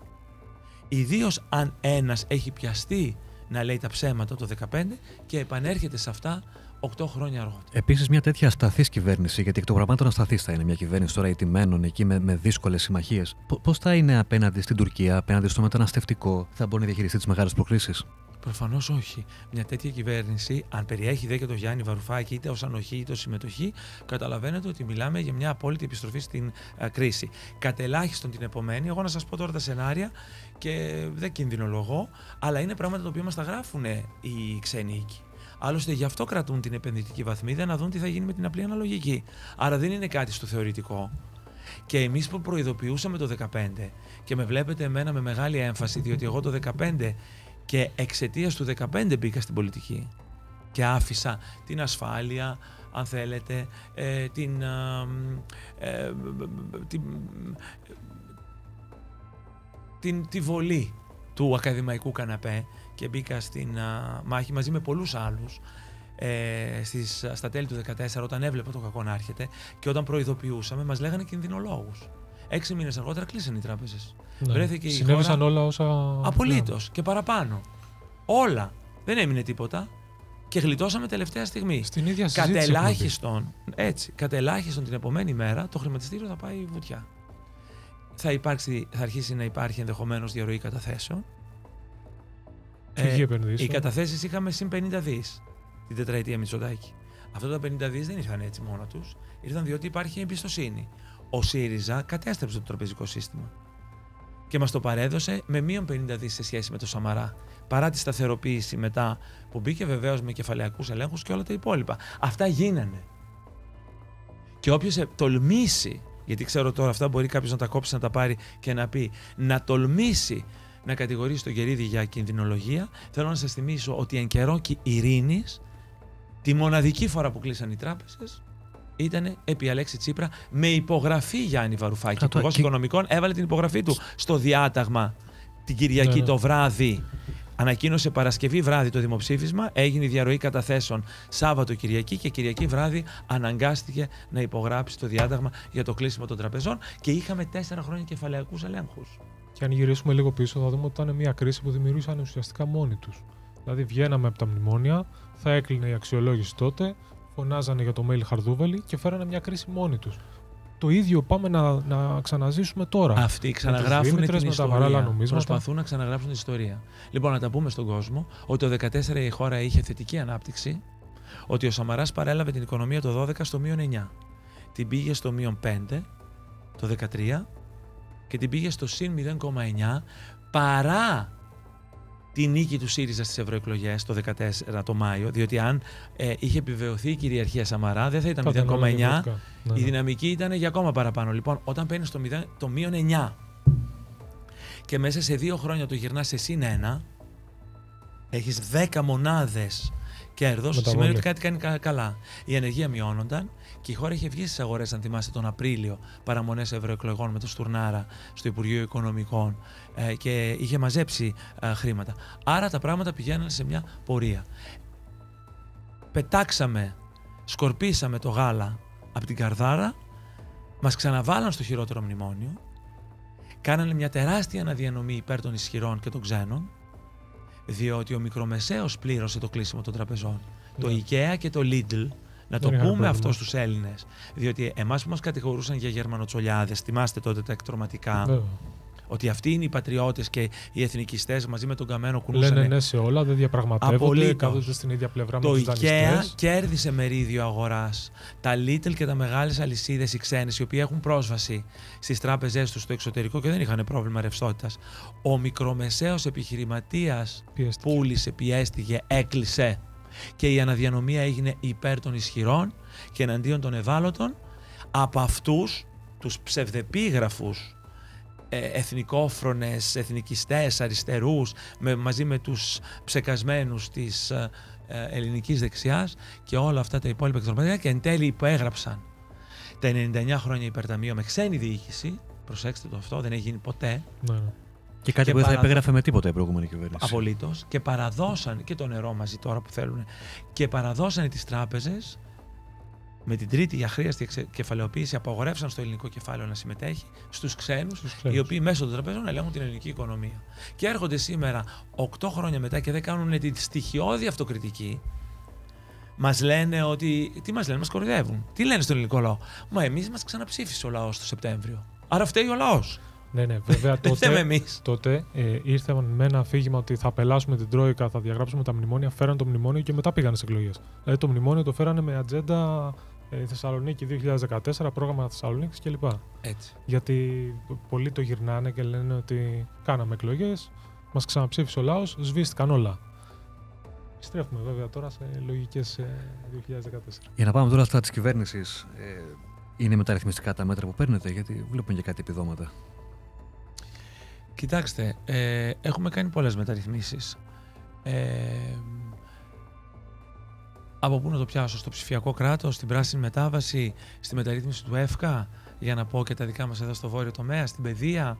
ιδίως αν ένας έχει πιαστεί να λέει τα ψέματα το 2015 και επανέρχεται σε αυτά 8 χρόνια αργότερα. Επίσης, μια τέτοια ασταθής κυβέρνηση, γιατί εκ των πραγμάτων ασταθής θα είναι μια κυβέρνηση τώρα ηττημένων εκεί με δύσκολες συμμαχίες. Πώς θα είναι απέναντι στην Τουρκία, απέναντι στο μεταναστευτικό, θα μπορεί να διαχειριστεί τις μεγάλες προκλήσεις? Προφανώς όχι. Μια τέτοια κυβέρνηση, αν περιέχει και τον Γιάννη Βαρουφάκη είτε ως ανοχή είτε ως συμμετοχή, καταλαβαίνετε ότι μιλάμε για μια απόλυτη επιστροφή στην κρίση. Κατελάχιστον την επομένη, εγώ να σας πω τώρα τα σενάρια και δεν κινδυνολογώ, αλλά είναι πράγματα τα οποία μας τα γράφουν οι ξένοι οίκοι. Άλλωστε, γι' αυτό κρατούν την επενδυτική βαθμίδα, να δουν τι θα γίνει με την απλή αναλογική. Άρα δεν είναι κάτι στο θεωρητικό. Και εμείς που προειδοποιούσαμε το 2015, και με βλέπετε εμένα με μεγάλη έμφαση, διότι εγώ το 2015 και εξαιτίας του 2015 μπήκα στην πολιτική και άφησα την ασφάλεια, αν θέλετε, τη βολή του ακαδημαϊκού καναπέ και μπήκα στην μάχη μαζί με πολλούς άλλους στα τέλη του 2014, όταν έβλεπα το κακό να έρχεται και όταν προειδοποιούσαμε, μας λέγανε κινδυνολόγους. 6 μήνες αργότερα κλείσαν οι τράπεζες. Ναι. Συνέβησαν όλα όσα... Απολύτως και παραπάνω. Όλα. Δεν έμεινε τίποτα και γλιτώσαμε τελευταία στιγμή. Στην ίδια συζήτηση. Κατελάχιστον την επομένη μέρα το χρηματιστήριο θα πάει βουτιά. Θα αρχίσει να υπάρχει ενδεχομένως διαρροή καταθέσεων. Οι καταθέσεις είχαμε συν 50 δις την τετραετία Μητσοτάκη. Αυτά τα 50 δις δεν ήρθαν έτσι μόνο τους. Ήρθαν διότι υπάρχει εμπιστοσύνη. Ο ΣΥΡΙΖΑ κατέστρεψε το τραπεζικό σύστημα και μας το παρέδωσε με μείον 50 δις σε σχέση με το Σαμαρά. Παρά τη σταθεροποίηση μετά που μπήκε βεβαίως με κεφαλαιακούς ελέγχους και όλα τα υπόλοιπα. Αυτά γίνανε. Και όποιος τολμήσει γιατί ξέρω τώρα αυτά μπορεί κάποιος να τα κόψει, να τα πάρει και να πει, να τολμήσει να κατηγορήσει τον Κερίδη για κινδυνολογία. Θέλω να σας θυμίσω ότι εν καιρό ειρήνης, τη μοναδική φορά που κλείσαν οι τράπεζες ήταν επί Αλέξη Τσίπρα με υπογραφή Γιάννη Βαρουφάκη. Ο Υπουργός Οικονομικών έβαλε την υπογραφή του στο διάταγμα την Κυριακή το βράδυ. Ανακοίνωσε Παρασκευή βράδυ το δημοψήφισμα, έγινε η διαρροή καταθέσεων Σάββατο Κυριακή και Κυριακή βράδυ αναγκάστηκε να υπογράψει το διάταγμα για το κλείσιμο των τραπεζών και είχαμε 4 χρόνια κεφαλαιακούς ελέγχους. Και αν γυρίσουμε λίγο πίσω, θα δούμε ότι ήταν μια κρίση που δημιουργήσαν ουσιαστικά μόνοι τους. Δηλαδή, βγαίναμε από τα μνημόνια, θα έκλεινε η αξιολόγηση τότε, φωνάζανε για το mail Χαρδούβελη και φέρανε μια κρίση μόνοι τους. Το ίδιο πάμε να ξαναζήσουμε τώρα. Αυτοί ξαναγράφουν την ιστορία. Τα προσπαθούν να ξαναγράψουν την ιστορία. Λοιπόν, να τα πούμε στον κόσμο ότι το 2014 η χώρα είχε θετική ανάπτυξη, ότι ο Σαμαράς παρέλαβε την οικονομία το 12 στο -9. Την πήγε στο -5 το 13 και την πήγε στο συν 0,9 παρά τη νίκη του ΣΥΡΙΖΑ στις ευρωεκλογές το 2014 το Μάιο, διότι αν είχε επιβεβαιωθεί η κυριαρχία Σαμαρά δεν θα ήταν 0,9, η δυναμική ήταν για ακόμα παραπάνω. Λοιπόν, όταν παίρνεις το -9 και μέσα σε 2 χρόνια το γυρνάς σε συν 1, έχεις 10 μονάδες κέρδος, σημαίνει ότι κάτι κάνει καλά. Η ανεργία μειώνονταν και η χώρα είχε βγει στις αγορές, αν θυμάστε, τον Απρίλιο, παραμονές ευρωεκλογών με το Στουρνάρα στο Υπουργείο Οικονομικών και είχε μαζέψει χρήματα. Άρα τα πράγματα πηγαίναν σε μια πορεία. Πετάξαμε, σκορπίσαμε το γάλα από την καρδάρα, μας ξαναβάλαν στο χειρότερο μνημόνιο, κάνανε μια τεράστια αναδιανομή υπέρ των ισχυρών και των ξένων, διότι ο μικρομεσαίος πλήρωσε το κλείσιμο των τραπεζών. Το IKEA και το Lidl, να το πούμε αυτό στους Έλληνες, διότι εμάς που μας κατηγορούσαν για γερμανοτσολιάδες, θυμάστε τότε τα εκτροματικά, ότι αυτοί είναι οι πατριώτες και οι εθνικιστές μαζί με τον Καμένο κουνούσαν. Λένε ναι σε όλα, δεν διαπραγματεύονται, κάθονται στην ίδια πλευρά με τους δανειστές. Το IKEA κέρδισε μερίδιο αγοράς. Τα Lidl και τα μεγάλες αλυσίδες οι ξένες, οι οποίοι έχουν πρόσβαση στις τράπεζές τους στο εξωτερικό και δεν είχαν πρόβλημα ρευστότητας. Ο μικρομεσαίος επιχειρηματίας πούλησε, πιέστηκε, έκλεισε και η αναδιανομία έγινε υπέρ των ισχυρών και εναντίον των ευάλωτων από αυτούς τους ψευδεπίγραφους εθνικόφρονες, εθνικιστές, αριστερούς, μαζί με τους ψεκασμένους της ελληνικής δεξιάς και όλα αυτά τα υπόλοιπα εκτροματικά και εν τέλει υπέγραψαν τα 99 χρόνια υπερταμείο με ξένη διοίκηση. Προσέξτε το αυτό, δεν έχει γίνει ποτέ. Ναι. Και κάτι που δεν θα επέγραφε με τίποτα η προηγούμενη κυβέρνηση. Απολύτως. Και παραδώσαν και το νερό μαζί τώρα που θέλουν. Και παραδώσαν τις τράπεζες με την τρίτη για αχρίαστη κεφαλαιοποίηση, απαγορεύσαν στο ελληνικό κεφάλαιο να συμμετέχει στους ξένους, οι οποίοι μέσω των τραπεζών ελέγχουν την ελληνική οικονομία. Και έρχονται σήμερα, 8 χρόνια μετά, και δεν κάνουν τη στοιχειώδη αυτοκριτική. Μας λένε ότι. Τι μας λένε, μας κοροϊδεύουν. Τι λένε στον ελληνικό λαό. Μα εμείς μας ξαναψήφισε ο λαός το Σεπτέμβριο. Άρα φταίει ο λαός. Ναι, βέβαια τότε ήρθαν με ένα αφήγημα ότι θα απελάσουμε την Τρόικα, θα διαγράψουμε τα μνημόνια, φέραν το μνημόνιο και μετά πήγαν στις εκλογές. Δηλαδή το μνημόνιο το φέρανε με ατζέντα Θεσσαλονίκη 2014, πρόγραμμα Θεσσαλονίκης κλπ. Έτσι. Γιατί πολλοί το γυρνάνε και λένε ότι κάναμε εκλογές, μας ξαναψήφισε ο λαός, σβήστηκαν όλα. Στρέφουμε βέβαια τώρα σε λογικές 2014. Για να πάμε τώρα στα της κυβέρνησης, είναι μεταρρυθμιστικά τα μέτρα που παίρνετε, γιατί βλέπουμε και κάτι επιδόματα. Κοιτάξτε, έχουμε κάνει πολλές μεταρρυθμίσεις. Από πού να το πιάσω, στο ψηφιακό κράτος, στην πράσινη μετάβαση, στη μεταρρύθμιση του ΕΦΚΑ, για να πω και τα δικά μας εδώ στο βόρειο τομέα, στην παιδεία,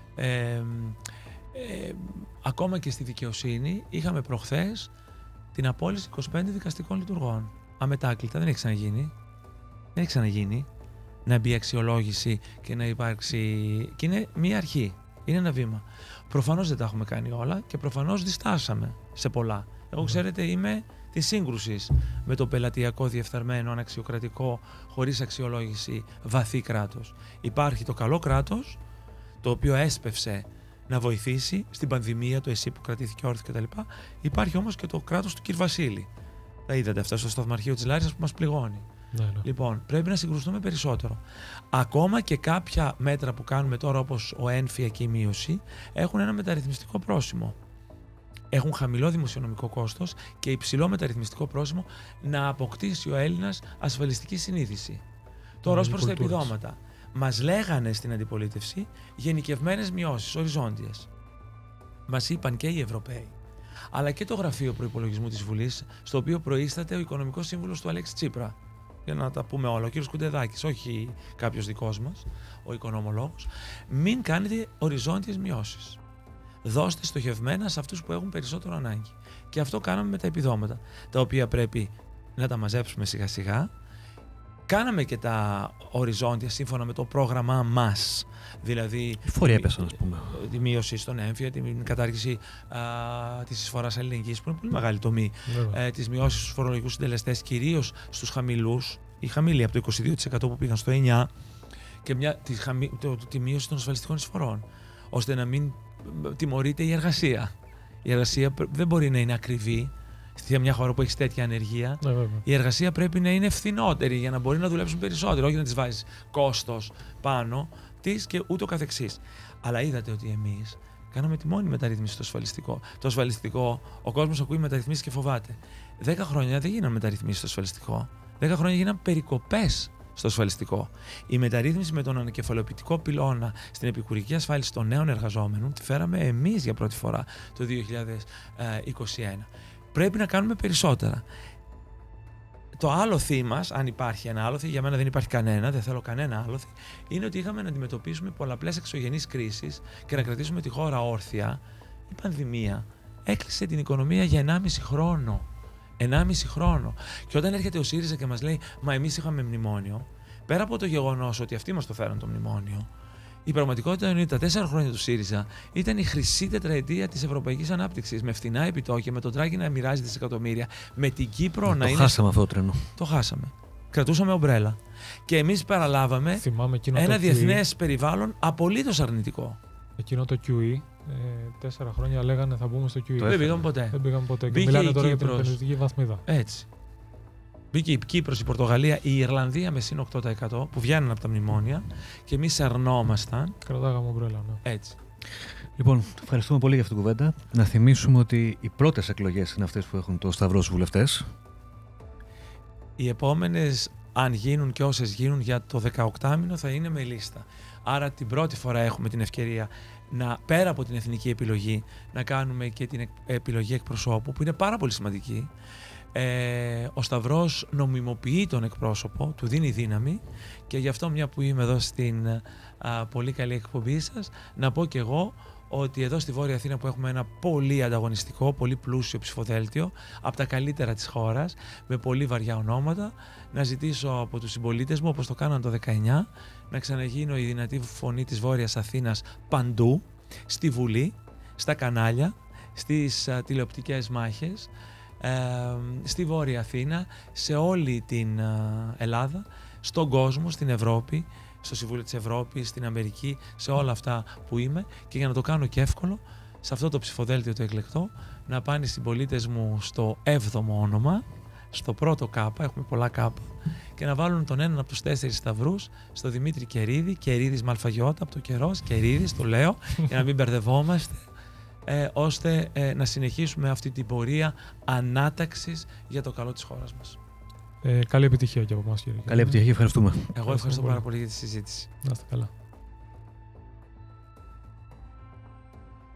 ακόμα και στη δικαιοσύνη. Είχαμε προχθές την απόλυση 25 δικαστικών λειτουργών. Αμετάκλητα, δεν έχει ξαναγίνει. Δεν έχει ξαναγίνει να μπει αξιολόγηση και να υπάρξει. Και είναι μία αρχή. Είναι ένα βήμα. Προφανώς δεν τα έχουμε κάνει όλα και προφανώς διστάσαμε σε πολλά. Εγώ, ξέρετε, είμαι της σύγκρουσης με το πελατειακό, διεφθαρμένο, αναξιοκρατικό, χωρίς αξιολόγηση, βαθύ κράτος. Υπάρχει το καλό κράτος, το οποίο έσπευσε να βοηθήσει στην πανδημία, το ΕΣΥ που κρατήθηκε όρθιο κτλ. Υπάρχει όμως και το κράτος του κ. Βασίλη. Τα είδατε αυτά στο σταθμαρχείο της Λάρισσας που μας πληγώνει. Ναι. Λοιπόν, πρέπει να συγκρουστούμε περισσότερο. Ακόμα και κάποια μέτρα που κάνουμε τώρα, όπως ο έμφυα και η μείωση, έχουν ένα μεταρρυθμιστικό πρόσημο. Έχουν χαμηλό δημοσιονομικό κόστος και υψηλό μεταρρυθμιστικό πρόσημο να αποκτήσει ο Έλληνας ασφαλιστική συνείδηση. Τώρα, ως προς τα επιδόματα, μας λέγανε στην αντιπολίτευση γενικευμένες μειώσεις, οριζόντιες. Μας είπαν και οι Ευρωπαίοι, αλλά και το Γραφείο Προϋπολογισμού της Βουλής, στο οποίο προείσταται ο Οικονομικός Σύμβουλος του Αλέξη Τσίπρα. Για να τα πούμε όλα, ο κύριος Κουντεδάκης, όχι κάποιος δικός μας, ο οικονομολόγος, μην κάνετε οριζόντιες μειώσεις. Δώστε στοχευμένα σε αυτούς που έχουν περισσότερο ανάγκη. Και αυτό κάναμε με τα επιδόματα, τα οποία πρέπει να τα μαζέψουμε σιγά σιγά. Κάναμε και τα οριζόντια σύμφωνα με το πρόγραμμά μας. Δηλαδή, Οι φόροι έπεσαν, ας πούμε. Τη μείωση στον έμφυα, την κατάργηση της εισφοράς αλληλεγγύης, που είναι πολύ μεγάλη τομή, τις μειώσεις στους φορολογικούς συντελεστές, κυρίως στους χαμηλούς, οι χαμηλοί από το 22% που πήγαν στο 9%, και τη μείωση των ασφαλιστικών εισφορών, ώστε να μην τιμωρείται η εργασία. Η εργασία δεν μπορεί να είναι ακριβή. Σε μια χώρα που έχει τέτοια ανεργία, η εργασία πρέπει να είναι φθηνότερη για να μπορεί να δουλέψουν περισσότερο, όχι να της βάζεις κόστος πάνω της και ούτω καθεξής. Αλλά είδατε ότι εμείς κάναμε τη μόνη μεταρρύθμιση στο ασφαλιστικό. Το ασφαλιστικό, ο κόσμος ακούει μεταρρυθμίσεις και φοβάται. 10 χρόνια δεν γίνανε μεταρρυθμίσεις στο ασφαλιστικό. 10 χρόνια γίνανε περικοπές στο ασφαλιστικό. Η μεταρρύθμιση με τον ανακεφαλαιοποιητικό πυλώνα στην επικουρική ασφάλιση των νέων εργαζόμενων τη φέραμε εμείς για πρώτη φορά το 2021. Πρέπει να κάνουμε περισσότερα. Το άλοθη μας, αν υπάρχει ένα άλοθη, για μένα δεν υπάρχει κανένα, δεν θέλω κανένα άλοθη, είναι ότι είχαμε να αντιμετωπίσουμε πολλαπλές εξωγενείς κρίσεις και να κρατήσουμε τη χώρα όρθια. Η πανδημία έκλεισε την οικονομία για 1,5 χρόνο. 1,5 χρόνο. Και όταν έρχεται ο ΣΥΡΙΖΑ και μας λέει, μα εμείς είχαμε μνημόνιο, πέρα από το γεγονός ότι αυτοί μας το φέραν το μνημόνιο, η πραγματικότητα είναι ότι τα 4 χρόνια του ΣΥΡΙΖΑ ήταν η χρυσή τετραετία της ευρωπαϊκής ανάπτυξης. Με φθηνά επιτόκια, με τον Τράγκη να μοιράζει δισεκατομμύρια, με την Κύπρο να είναι. Το χάσαμε αυτό το τρένο. Το χάσαμε. Κρατούσαμε ομπρέλα. Και εμείς παραλάβαμε ένα διεθνές περιβάλλον απολύτως αρνητικό. Εκείνο το QE, 4 χρόνια λέγανε θα μπούμε στο QE. Δεν πήγαμε ποτέ. Δεν πήγαμε ποτέ. Και μιλάνε τώρα για την επενδυτική βαθμίδα. Έτσι. Μπήκε η Κύπρος, η Πορτογαλία, η Ιρλανδία με συν 8% που βγαίνουν από τα μνημόνια και εμείς αρνόμασταν. Κρατάγαμε ομπρέλα, ναι. Έτσι. Λοιπόν, ευχαριστούμε πολύ για αυτήν την κουβέντα. Να θυμίσουμε ότι οι πρώτες εκλογές είναι αυτές που έχουν το σταυρό στους βουλευτές. Οι επόμενες, αν γίνουν και όσες γίνουν για το 18μηνο, θα είναι με λίστα. Άρα την πρώτη φορά έχουμε την ευκαιρία να, πέρα από την εθνική επιλογή, να κάνουμε και την επιλογή εκπροσώπου, που είναι πάρα πολύ σημαντική. Ο Σταυρός νομιμοποιεί τον εκπρόσωπο, του δίνει δύναμη, και γι' αυτό, μια που είμαι εδώ στην πολύ καλή εκπομπή σας, να πω και εγώ ότι εδώ στη Βόρεια Αθήνα, που έχουμε ένα πολύ ανταγωνιστικό, πολύ πλούσιο ψηφοδέλτιο, από τα καλύτερα της χώρας, με πολύ βαριά ονόματα, να ζητήσω από τους συμπολίτες μου, όπως το κάναν το 19, να ξαναγίνω η δυνατή φωνή της Βόρειας Αθήνας παντού, στη Βουλή, στα κανάλια, στις τηλεοπτικές μάχες, στη Βόρεια Αθήνα, σε όλη την Ελλάδα, στον κόσμο, στην Ευρώπη, στο Συμβούλιο της Ευρώπης, στην Αμερική, σε όλα αυτά που είμαι, και για να το κάνω και εύκολο, σε αυτό το ψηφοδέλτιο το εκλεκτό, να πάνε οι συμπολίτες μου στο 7ο όνομα, στο πρώτο κάπα, έχουμε πολλά κάπα, και να βάλουν τον έναν από τους 4 σταυρούς στο Δημήτρη Κερίδη, Κερίδης με αλφαγιώτα από το Καιρός, Κερίδης, το λέω, για να μην μπερδευόμαστε, ώστε να συνεχίσουμε αυτή την πορεία ανάταξης για το καλό της χώρας μας. Καλή επιτυχία και από εμάς, κύριε. Καλή επιτυχία, ευχαριστούμε. Εγώ ευχαριστώ πάρα πολύ για τη συζήτηση. Να είστε καλά.